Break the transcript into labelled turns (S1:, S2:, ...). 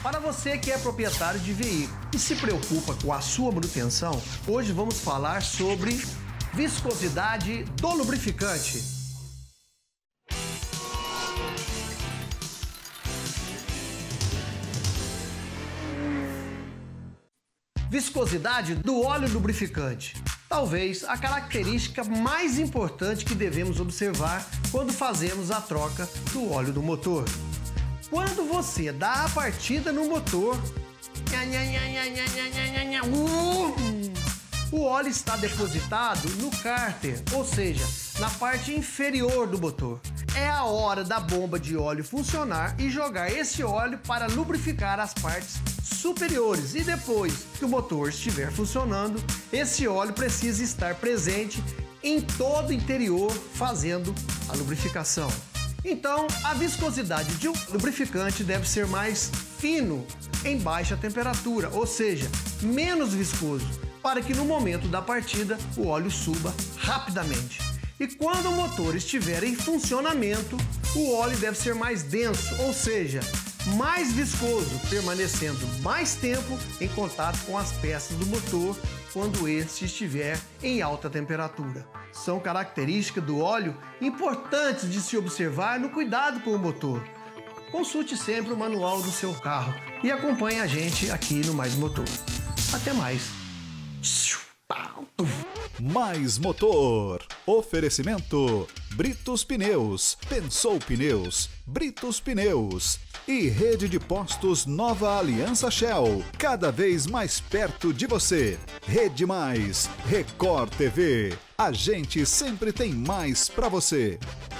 S1: Para você que é proprietário de veículo e se preocupa com a sua manutenção, hoje vamos falar sobre viscosidade do lubrificante. Viscosidade do óleo lubrificante. Talvez a característica mais importante que devemos observar quando fazemos a troca do óleo do motor. Quando você dá a partida no motor, o óleo está depositado no cárter, ou seja, na parte inferior do motor. É a hora da bomba de óleo funcionar e jogar esse óleo para lubrificar as partes superiores. E depois que o motor estiver funcionando, esse óleo precisa estar presente em todo o interior, fazendo a lubrificação. Então, a viscosidade de um lubrificante deve ser mais fino em baixa temperatura, ou seja, menos viscoso, para que no momento da partida o óleo suba rapidamente. E quando o motor estiver em funcionamento, o óleo deve ser mais denso, ou seja, mais viscoso, permanecendo mais tempo em contato com as peças do motor quando este estiver em alta temperatura. São características do óleo importantes de se observar no cuidado com o motor. Consulte sempre o manual do seu carro e acompanhe a gente aqui no Mais Motor. Até mais!
S2: Mais Motor. Oferecimento Britos Pneus. Pensou Pneus. Britos Pneus. E Rede de Postos Nova Aliança Shell. Cada vez mais perto de você. Rede Mais. Record TV. A gente sempre tem mais para você.